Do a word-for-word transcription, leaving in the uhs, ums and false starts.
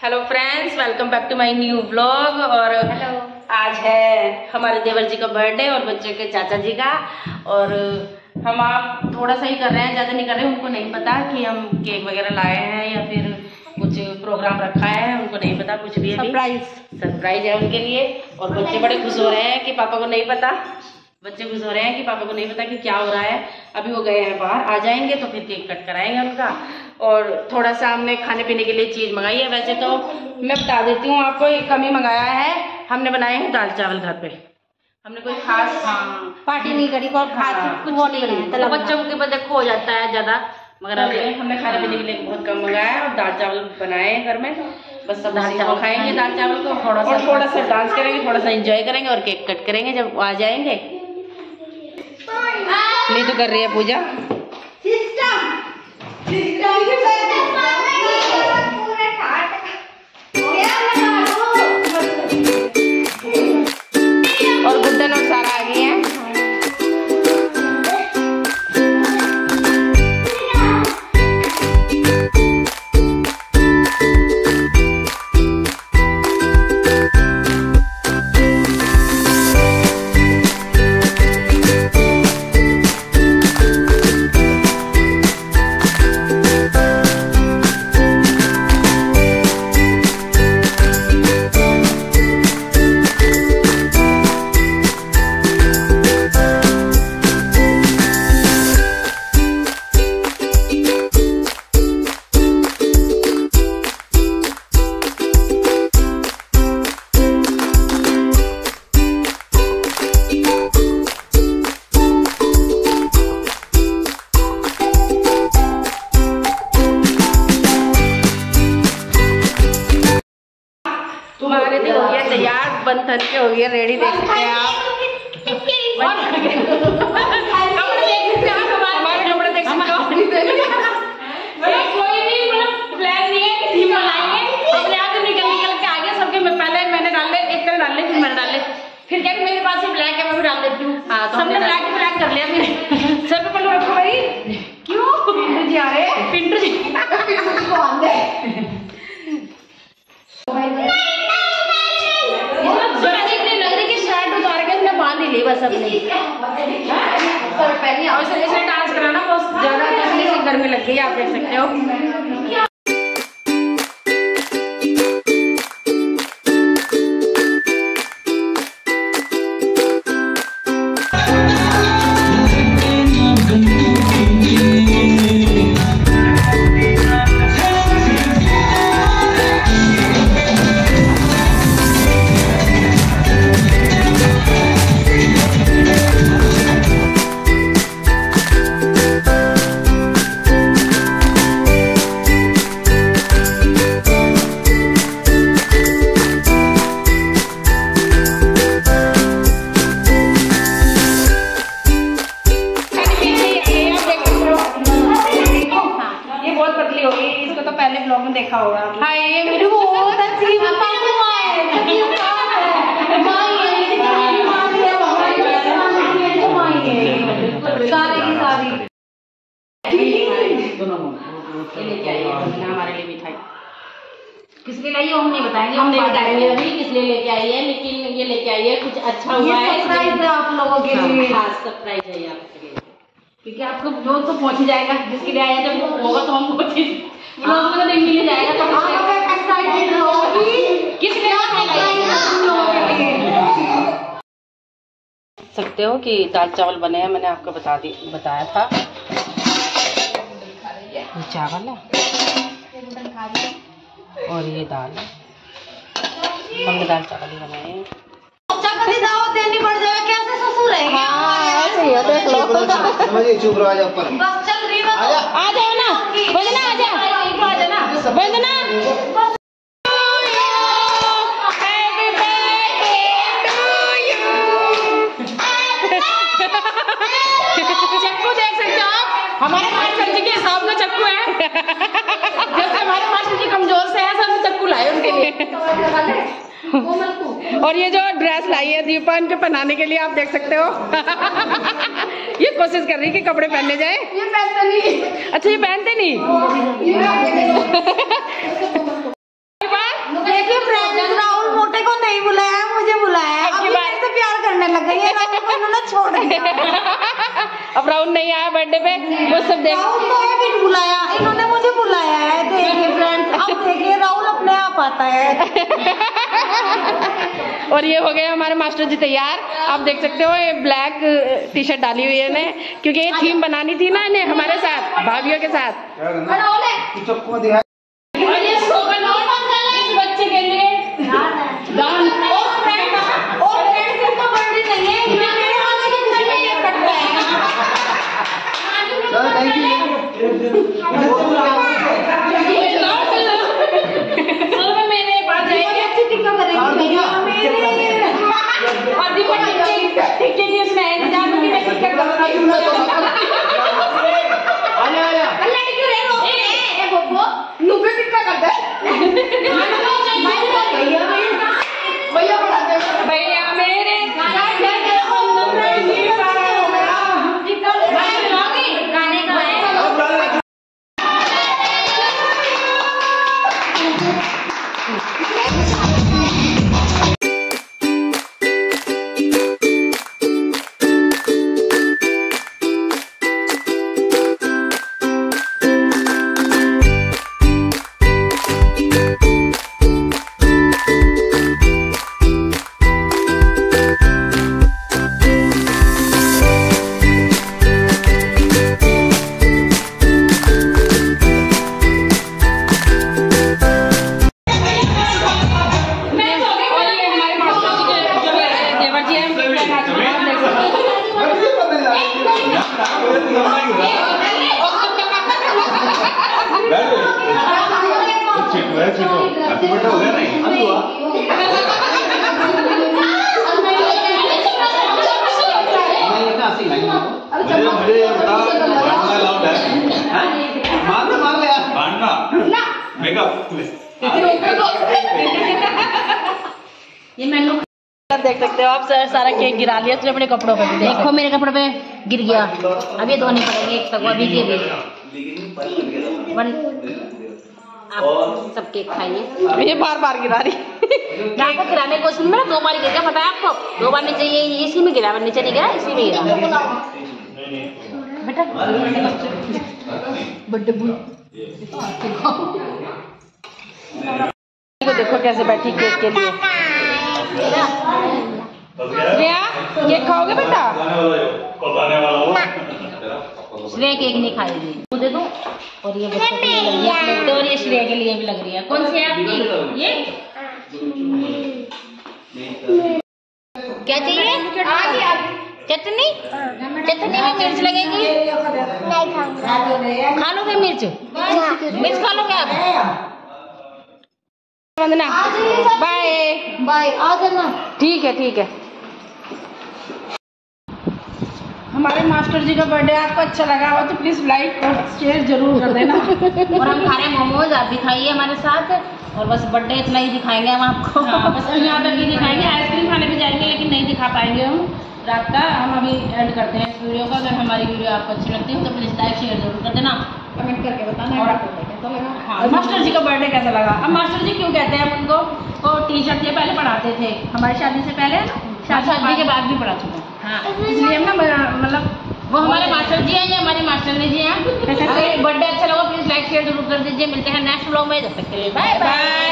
Hello friends, welcome back to my new blog. और hello, आज है हमारे देवर जी का बर्थडे और बच्चे के चाचा जी का। और हम आप थोड़ा सा ही कर रहे हैं, ज़्यादा नहीं कर रहे हैं। उनको नहीं पता कि हम केक वगैरह लाए हैं या फिर कुछ प्रोग्राम रखा है, उनको नहीं पता कुछ भी। सरप्राइज सरप्राइज है उनके लिए। और बच्चे बड़े खुश हो रहे हैं कि पापा को नहीं पता बच्चे खुश हो रहे हैं कि पापा को नहीं पता कि क्या हो रहा है। अभी वो गए हैं बाहर, आ जाएंगे तो फिर केक कट कराएंगे उनका। और थोड़ा सा हमने खाने पीने के लिए चीज़ मंगाई है। वैसे तो मैं बता देती हूँ आपको, एक कम ही मंगाया है। हमने बनाए हैं दाल चावल घर पे। हमने कोई खास हाँ पार्टी नहीं करी, कोई खास हाँ, कुछ नहीं करी। तो बच्चों के बदले खो जाता है ज़्यादा, मगर हमने हमने खाने पीने के लिए बहुत कम मंगाया है। और दाल चावल बनाए हैं घर में, बस सब दाल चावल खाएंगे। दाल चावल को थोड़ा सा थोड़ा सा डांस करेंगे, थोड़ा सा एंजॉय करेंगे और केक कट करेंगे जब आ जाएंगे। नहीं तो कर रही है पूजा। और गुड्डन और सारा आ गई हैं। तुम्हारे लिए हो गया तैयार, बन थन के हो गया रेडी। देख सकते हैं आप हमारे कपड़े देख सकते हो। कोई भी मतलब प्लान नहीं है कि थीम बनाएंगे, अपने आप निकल निकल के आगे सबके। पहले मैंने डाले, एक तरह डाले, फिर मैंने डाले, फिर क्या मेरे पास ही ब्लैक है, मैं भी डाल देती हूँ। हाँ, तो सबने ब्लैक ही ब्लैक कर लिया। फिर सर पे पल्लू रखो भाई। क्यों पिंटू जी आ रहे हैं? पिंटू जी बस अपनी इसलिए डांस कराना बहुत ज्यादा घर में लग गई, आप देख सकते हो। इसको तो पहले ब्लॉग में देखा होगा। हाय, ये मेरे को बहुत अच्छी हमारे लिए मिठाई किसके लाई हम नहीं बताएंगे, हम नहीं बताएंगे अभी किस लिए लेके आई है। लेकिन ये लेके आई है, कुछ अच्छा हुआ है, सरप्राइज है आप लोगों के लिए। खास सरप्राइज है आपके लिए, क्योंकि आपको जो तो पहुंच ही जाएगा। जिसके लिए आया जब होगा तो हम पहुंच ब्लॉग में तो नहीं मिल जाएगा। तो आप एक्साइटेड रहोगी किस लिए हम लोगों के लिए सकते हो कि दाल चावल बने हैं। मैंने आपको बता दी बताया था। ये चावल है और ये दाल है। हमने दाल चावल ही बनाए हैं। दावत देनी पड़ जाएगा, कैसे ससुर है? हाँ सही है, देख लो। चुप रहो, आ जाओ ऊपर। बस चल रही है, आ जाओ ना, वंदना आ जा, आ जा ना वंदना। चक्कू देख सकते हो आप, हमारे मास्टर जी के हिसाब का चक्कू है। जैसे हमारे मास्टर जी कमजोर से है, सब चक्कू लाए उनके लिए। और ये जो ड्रेस लाई है दीपा इनके पहनाने के लिए, आप देख सकते हो। ये कोशिश कर रही है कि कपड़े पहने जाए। ये पहनते नहीं। अच्छा ये पहनते नहीं। लौट गया। अब राहुल नहीं आया बर्थडे पे, वो सब देख राहुल को भी बुलाया, इन्होंने मुझे बुलाया है। देखिए फ्रेंड्स, अब देखिए राहुल अपने आप आता है। और ये हो गए हमारे मास्टर जी तैयार। आप देख सकते हो ये ब्लैक टी शर्ट डाली हुई है इन्हें, क्योंकि ये थीम बनानी थी ना इन्हें हमारे साथ, भाभियों के साथ। और ये स्लोगन इस बच्चे के लिए गान और फ्रेंड और फ्रेंड्स का बर्थडे नहीं है, मेरे आने के घर में ये कट जाएगा। चलो थैंक यू। चलो मेरे पास जाएंगे, अच्छी टिक्का करेंगे और दीपावली टिक्के की इसमें इंतजार में मैं टिक्का करूंगा। आया आया अल्लाह क्यों रे रो ए बब्बो नुबे टिक्का कर दे। भैया बड़ा दे भैया मेरे गाने का है। ये मैंने देख सकते हो आप, सारा केक गिरा लिया उसने अपने कपड़ों पे। देखो मेरे कपड़ों पे गिर गया, अब ये धोनी पड़ेगी एक तक अभी के भी। आप सब केक खाइए। ये बार बार गिरा रही आपको गिराने को उसमें दो बार गिर गया, पता है आपको? दो बार नीचे, ये इसी में गिरा, नीचे नहीं गिरा, इसी में गिरा बेटा। बर्थडे को देखो कैसे बैठी केक के लिए। श्रेया केक खाओगे बेटा? श्रेया केक नहीं खाएगी, दे दो। और ये बच्चों के लिए लग रही है, और ये श्रेया के लिए भी लग रही है। कौन सी है आपकी? ये क्या चाहिए? चटनी? चटनी में मिर्च लगेगी? खा लोगे मिर्च? मिर्च खा लोगे आप? वंदना बाय बाय, आ जाना। ठीक है ठीक है। हमारे मास्टर जी का बर्थडे आपको अच्छा लगा हो तो प्लीज लाइक और शेयर जरूर कर देना। और हम खा रहे हैं मोमोज, आप भी खाइए हमारे साथ। और बस बर्थडे इतना ही दिखाएंगे हम आपको। हाँ, बस यहाँ तक ही दिखाएंगे। आइसक्रीम खाने भी जाएंगे लेकिन नहीं दिखा पाएंगे हम रात का। हम अभी एंड करते हैं इस वीडियो का। अगर हमारी वीडियो आपको अच्छी लगती है तो प्लीज लाइक शेयर जरूर कर देना, कमेंट करके बताना और आपको कैसा लगा। हाँ, मास्टर जी का बर्थडे कैसा लगा। अब मास्टर जी क्यों कहते हैं हम उनको? वो टीचर थे, पहले पढ़ाते थे हमारी शादी से पहले, शादी के बाद भी पढ़ा चुके हैं। हाँ, इसलिए हम ना मतलब वो हमारे मास्टर जी हैं, ये हमारे मास्टर जी हैं। बर्थडे अच्छा लगा प्लीज लाइक शेयर जरूर कर दीजिए। मिलते हैं नेक्स्ट व्लॉग में, जब तक के लिए बाय बाय।